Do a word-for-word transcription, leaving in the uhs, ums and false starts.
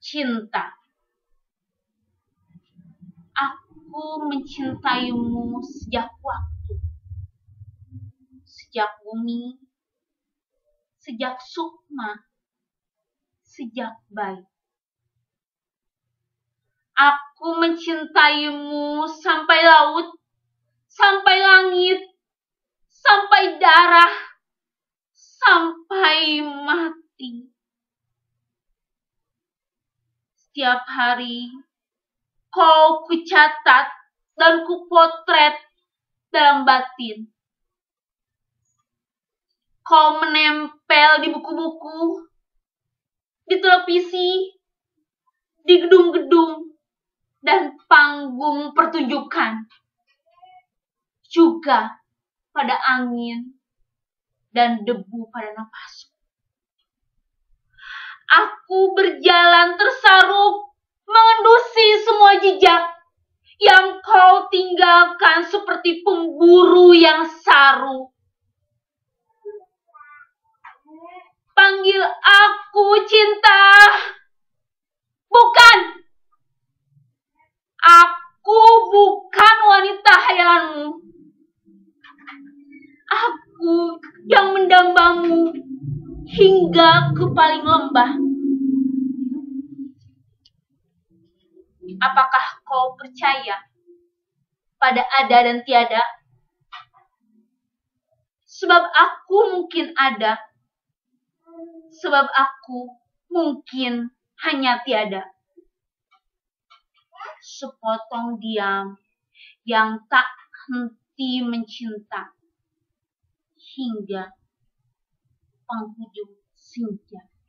Cinta. Aku mencintaimu sejak waktu, sejak bumi, sejak sukma, sejak bayi. Aku mencintaimu sampai laut, sampai langit, sampai darah, sampai mati. Setiap hari kau kucatat dan kupotret dalam batin. Kau menempel di buku-buku, di televisi, di gedung-gedung, dan panggung pertunjukan. Juga pada angin dan debu pada napasku. Aku berjalan tersaruk, mengendusi semua jejak yang kau tinggalkan seperti pemburu yang saru. Panggil aku cinta. Bukan. Aku bukan wanita hayalanmu. Aku yang mendambamu hingga ke paling lembah. Apakah kau percaya pada ada dan tiada? Sebab aku mungkin ada. Sebab aku mungkin hanya tiada. Sepotong diam yang tak henti mencinta hingga penghujung senja.